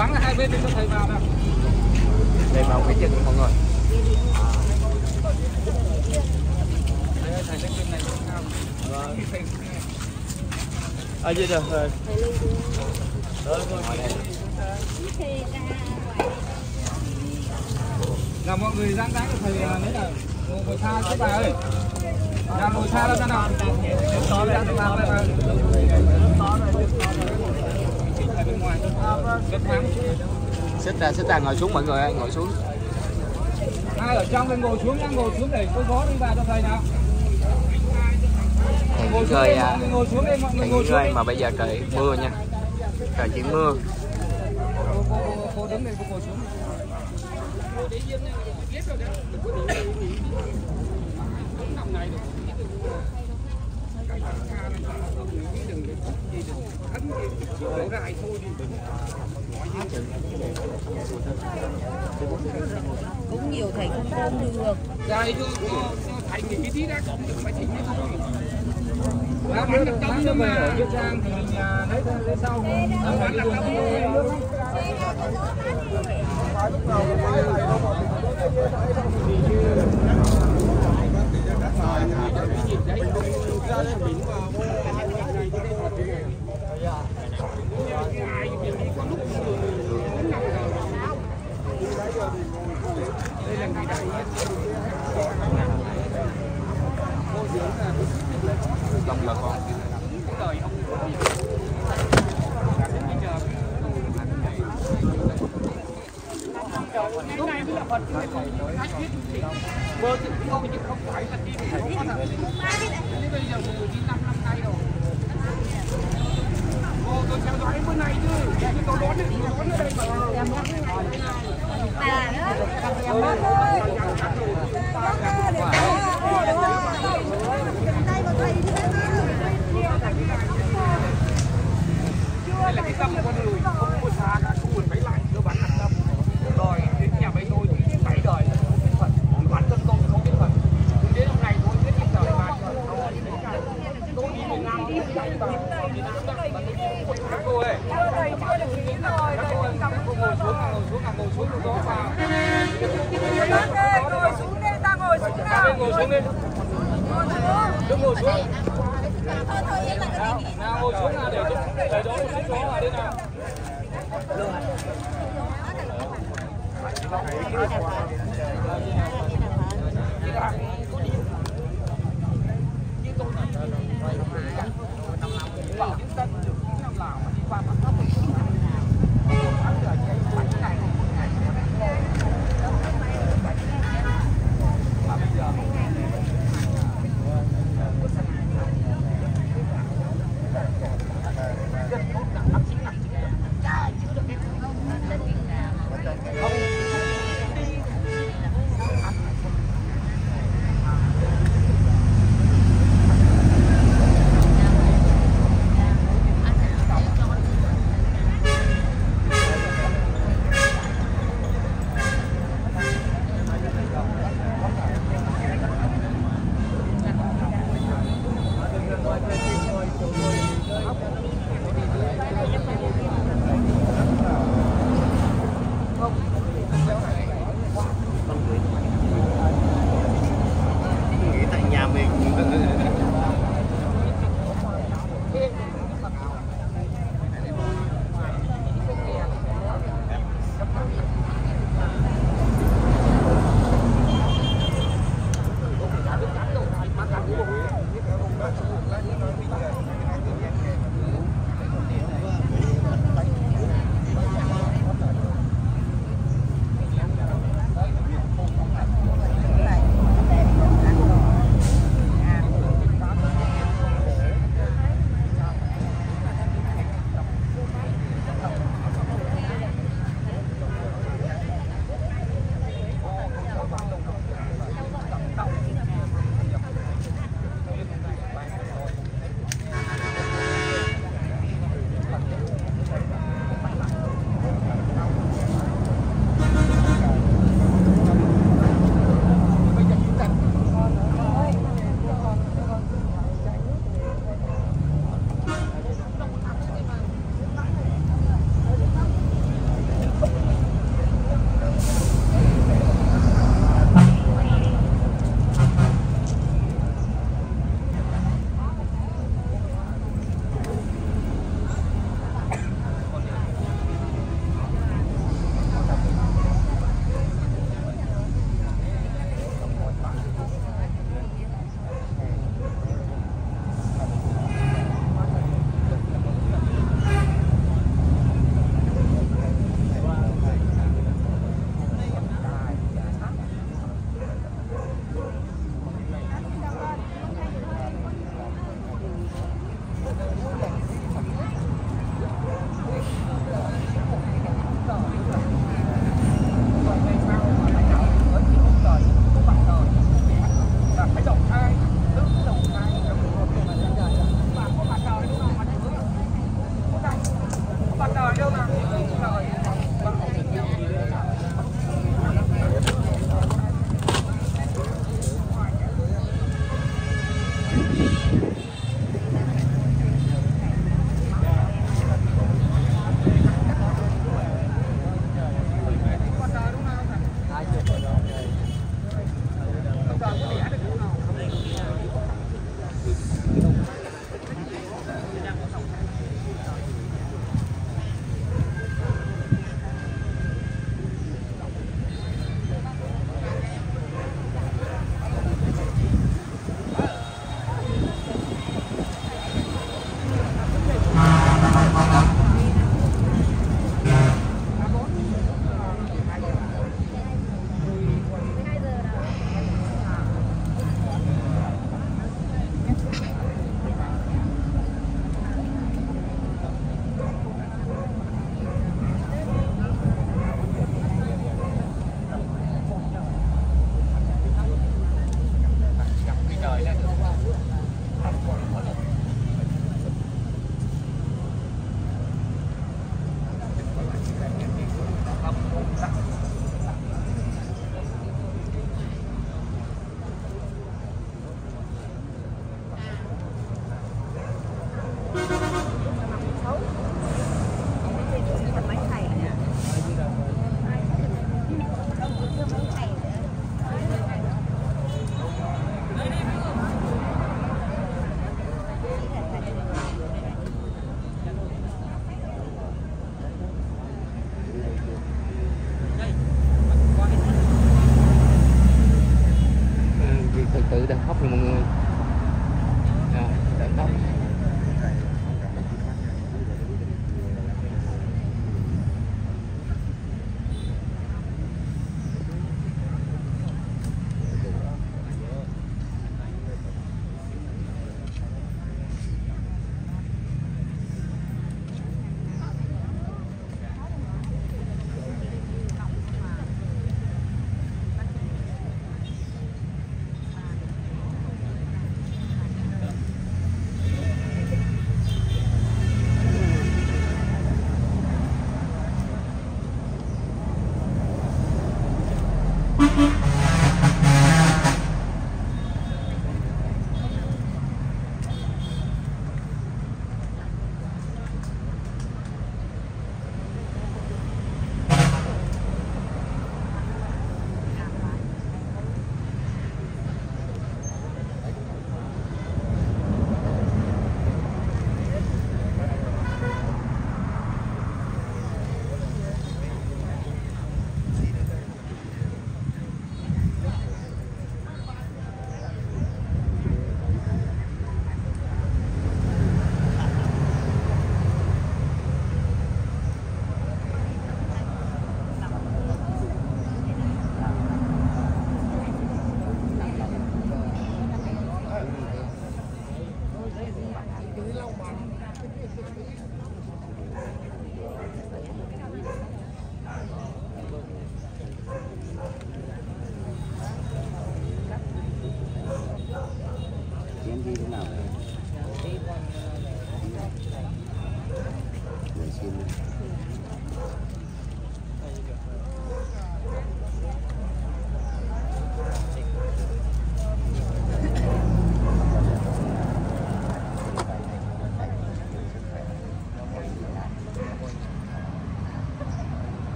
vắng hai bên cho thầy vào nào. Thầy vào cái chân mọi người. Thầy lên bên này cao. À gì rồi. Là mọi người giãn cách thầy lấy là ngồi xa chứ bà ơi. Ra ngồi xa ra nào. Xích ra ngồi xuống mọi người ơi, ngồi xuống. Ai ở trong ngồi xuống nhá, ngồi xuống để có gió đi vào cho thầy nào. Ngồi chơi ngồi xuống đây mọi người ngồi xuống mà bây giờ trời mưa nha. Trời chỉ mưa. Cô đứng đây cô ngồi xuống. Cũng nhiều thầy không ôm được. Đây thầy nghỉ tí đã còn được phải thỉnh thôi. Bán được tấm nhưng mà ở Trang thì mình lấy sau. Bán được tấm thôi. Đông là con. Lúc này là phần bơ tự không chứ không phải là đi bây giờ mùa đi 5 năm nay rồi. Cô tôi theo dõi bữa nay chứ, tôi đón ở đây đây là cái tâm con người không có xa cả khu phải lại cơ bản là tâm rồi đến nhà mấy tôi thì 7 đời không biết phật bản thân tôi không biết phật đến hôm nay tôi biết cái đời mà tôi đi một năm đi cô ơi ngồi xuống được đó vào ngồi xuống đi ta ngồi xuống nào ngồi xuống đi cứ ngồi xuống nào ngồi xuống nào để đó một chút gió vào đây nào.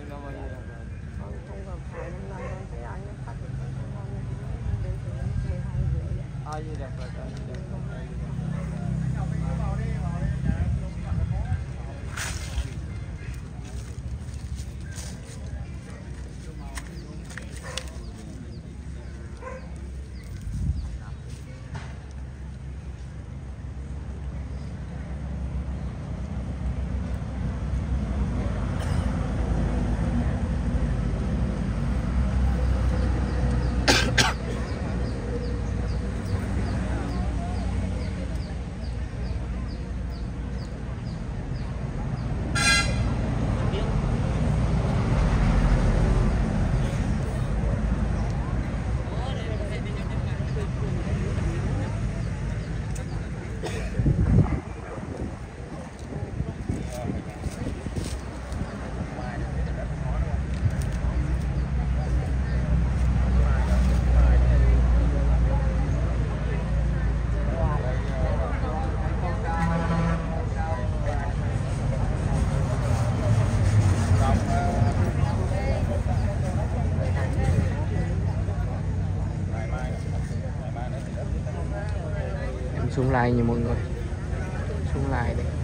lần đâu mà gì con không còn phải 5 lần con thấy anh phát được con đến từ 12 rưỡi. ai gì đẹp rồi xuống lại nha mọi người, xuống lại đây.